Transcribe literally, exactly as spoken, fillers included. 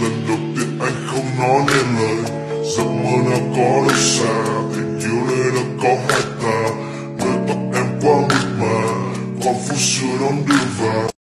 lần đầu tiên anh không nói nên lời. Giấc mơ nào có đâu xa, tình yêu nơi đó có hai